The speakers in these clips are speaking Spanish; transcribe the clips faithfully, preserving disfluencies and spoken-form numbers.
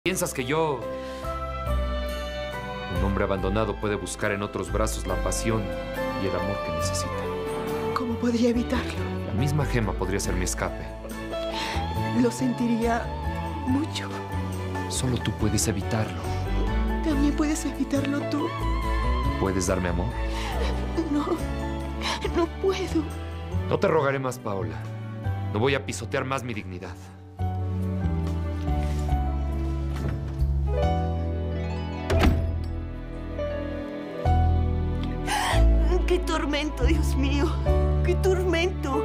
¿Piensas que yo, un hombre abandonado, puede buscar en otros brazos la pasión y el amor que necesita? ¿Cómo podría evitarlo? La misma Gema podría ser mi escape. Lo sentiría mucho. Solo tú puedes evitarlo. También puedes evitarlo tú. ¿Puedes darme amor? No, no puedo. No te rogaré más, Paola. No voy a pisotear más mi dignidad. ¡Qué tormento, Dios mío! ¡Qué tormento!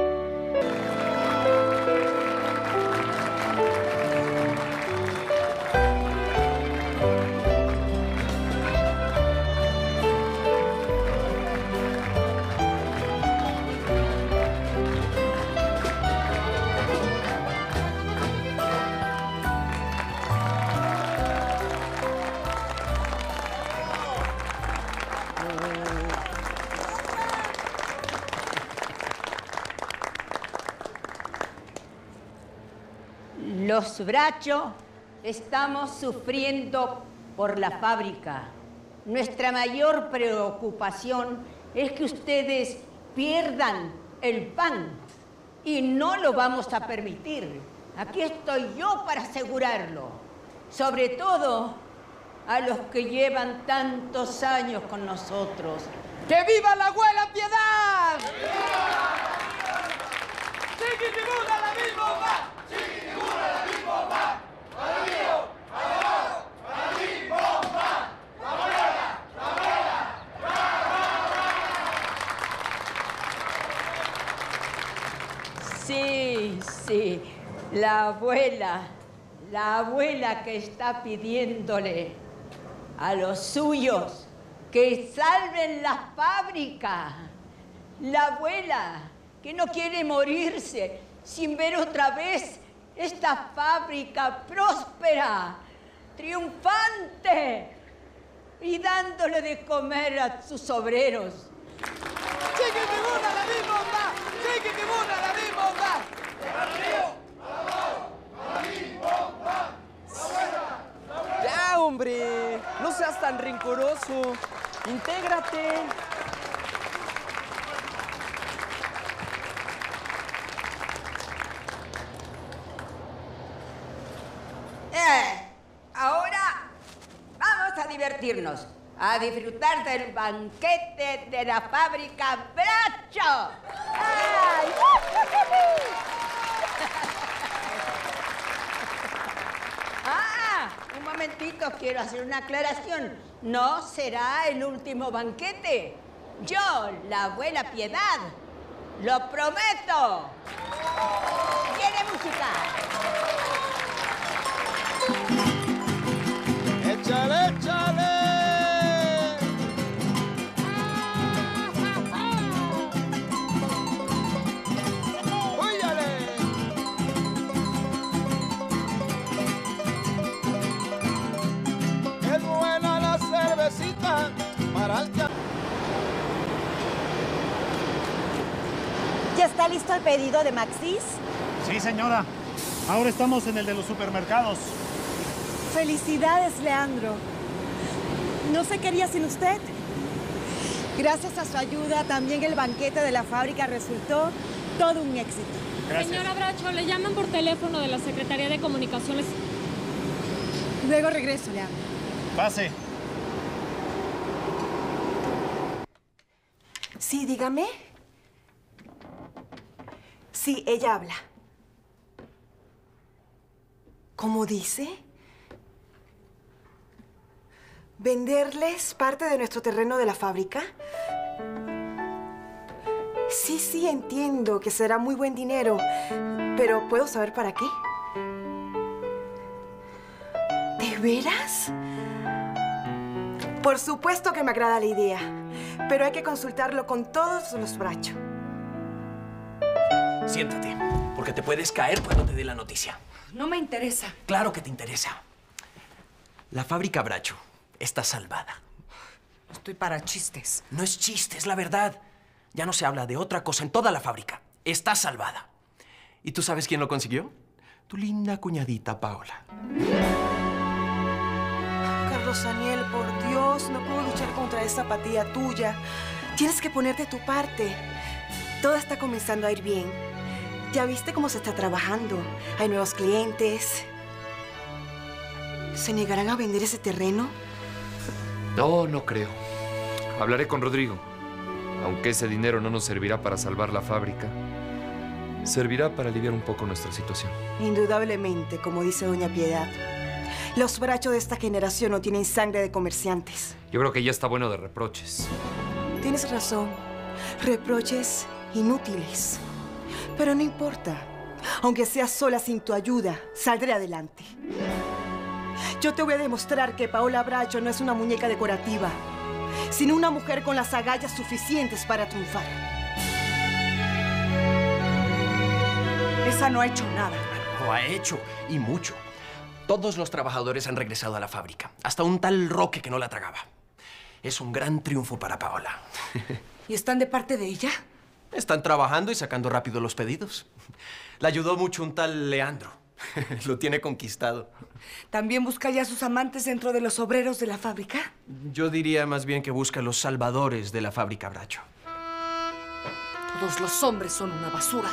Los Bracho estamos sufriendo por la fábrica. Nuestra mayor preocupación es que ustedes pierdan el pan y no lo vamos a permitir. Aquí estoy yo para asegurarlo. Sobre todo a los que llevan tantos años con nosotros. ¡Que viva la abuela Piedad! ¡Viva! ¡Chiquitibuna la misma va! ¡Chiquitibuna la misma va! ¡Para mí! ¡Para abajo! ¡Para mí! ¡Bomba! ¡La abuela! ¡La abuela! Sí, sí, la abuela, la abuela que está pidiéndole a los suyos que salven la fábrica. La abuela que no quiere morirse sin ver otra vez esta fábrica próspera, triunfante y dándole de comer a sus obreros. ¡Chiquitibuna la misma bomba! ¡Chiquitibuna la misma bomba! ¡Para arriba! ¡Para abajo! ¡Para mí, bomba! ¡Ya, hombre! No seas tan rencoroso. ¡Intégrate! Eh, ahora vamos a divertirnos, a disfrutar del banquete de la fábrica Bracho. ¡Ay! Ah, un momentito, quiero hacer una aclaración. No será el último banquete. Yo, la abuela Piedad, lo prometo. ¿Quiere música? ¡Échale, échale! ¡Óyale! Es buena la cervecita para el... ¿Ya está listo el pedido de Maxis? Sí, señora. Ahora estamos en el de los supermercados. Felicidades, Leandro. No se quería sin usted. Gracias a su ayuda, también el banquete de la fábrica resultó todo un éxito. Gracias. Señora Bracho, le llaman por teléfono de la Secretaría de Comunicaciones. Luego regreso, Leandro. Pase. Sí, dígame. Sí, ella habla. ¿Cómo dice? ¿Venderles parte de nuestro terreno de la fábrica? Sí, sí, entiendo que será muy buen dinero, pero ¿puedo saber para qué? ¿De veras? Por supuesto que me agrada la idea, pero hay que consultarlo con todos los Bracho. Siéntate, porque te puedes caer cuando te dé la noticia. No me interesa. Claro que te interesa. La fábrica Bracho está salvada. Estoy para chistes. No es chiste, es la verdad. Ya no se habla de otra cosa en toda la fábrica. Está salvada. ¿Y tú sabes quién lo consiguió? Tu linda cuñadita Paola. Vamos, Daniel, por Dios, no puedo luchar contra esa apatía tuya. Tienes que ponerte de tu parte. Todo está comenzando a ir bien. Ya viste cómo se está trabajando. Hay nuevos clientes. ¿Se negarán a vender ese terreno? No, no creo. Hablaré con Rodrigo. Aunque ese dinero no nos servirá para salvar la fábrica, servirá para aliviar un poco nuestra situación. Indudablemente, como dice doña Piedad. Los Bracho de esta generación no tienen sangre de comerciantes. Yo creo que ya está bueno de reproches. Tienes razón. Reproches inútiles. Pero no importa. Aunque sea sola sin tu ayuda, saldré adelante. Yo te voy a demostrar que Paola Bracho no es una muñeca decorativa, sino una mujer con las agallas suficientes para triunfar. Esa no ha hecho nada. Lo ha hecho, y mucho. Todos los trabajadores han regresado a la fábrica. Hasta un tal Roque que no la tragaba. Es un gran triunfo para Paola. ¿Y están de parte de ella? Están trabajando y sacando rápido los pedidos. Le ayudó mucho un tal Leandro. Lo tiene conquistado. ¿También busca ya a sus amantes dentro de los obreros de la fábrica? Yo diría más bien que busca a los salvadores de la fábrica Bracho. Todos los hombres son una basura.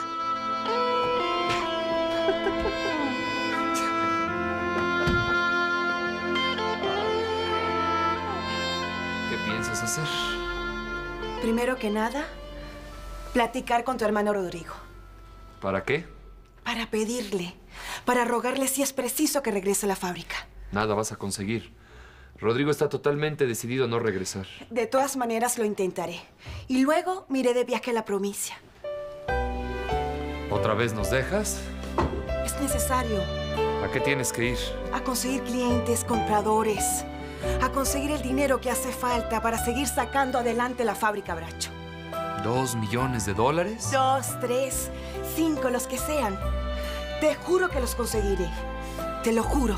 ¿Qué piensas hacer? Primero que nada, platicar con tu hermano Rodrigo. ¿Para qué? Para pedirle, para rogarle si es preciso que regrese a la fábrica. Nada vas a conseguir. Rodrigo está totalmente decidido a no regresar. De todas maneras lo intentaré. Y luego me iré de viaje a la provincia. ¿Otra vez nos dejas? Es necesario. ¿A qué tienes que ir? A conseguir clientes, compradores. A conseguir el dinero que hace falta para seguir sacando adelante la fábrica Bracho. ¿Dos millones de dólares? Dos, tres, cinco, los que sean. Te juro que los conseguiré. Te lo juro.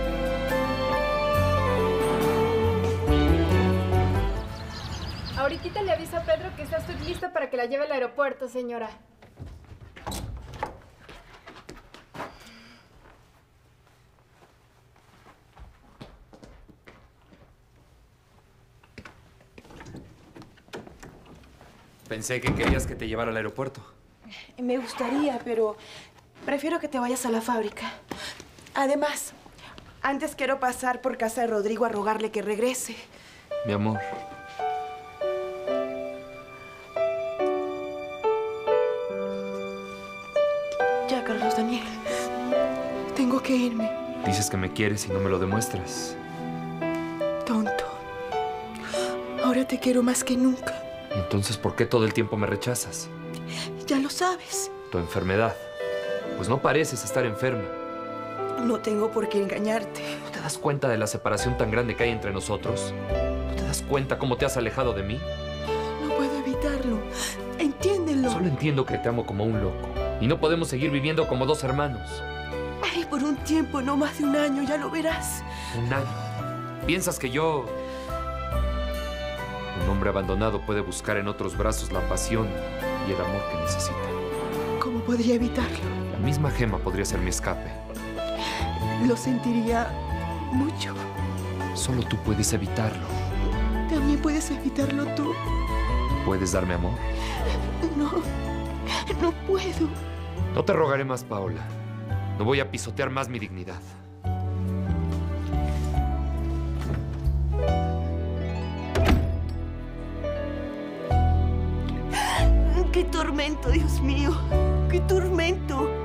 Ahorita le aviso a Pedro que está usted lista para que la lleve al aeropuerto, señora. Pensé que querías que te llevara al aeropuerto. Me gustaría, pero prefiero que te vayas a la fábrica. Además, antes quiero pasar por casa de Rodrigo a rogarle que regrese. Mi amor. Ya, Carlos Daniel. Tengo que irme. Dices que me quieres y no me lo demuestras. Tonto. Ahora te quiero más que nunca. Entonces, ¿por qué todo el tiempo me rechazas? Ya lo sabes. Tu enfermedad. Pues no pareces estar enferma. No tengo por qué engañarte. ¿No te das cuenta de la separación tan grande que hay entre nosotros? ¿No te das cuenta cómo te has alejado de mí? No puedo evitarlo. Entiéndelo. Solo entiendo que te amo como un loco. Y no podemos seguir viviendo como dos hermanos. Ay, por un tiempo, no más de un año, ya lo verás. Un año. ¿Piensas que yo... Un hombre abandonado puede buscar en otros brazos la pasión y el amor que necesita? ¿Cómo podría evitarlo? La misma Gema podría ser mi escape. Lo sentiría mucho. Solo tú puedes evitarlo. También puedes evitarlo tú. ¿Puedes darme amor? No, no puedo. No te rogaré más, Paola. No voy a pisotear más mi dignidad. ¡Qué tormento, Dios mío! ¡Qué tormento!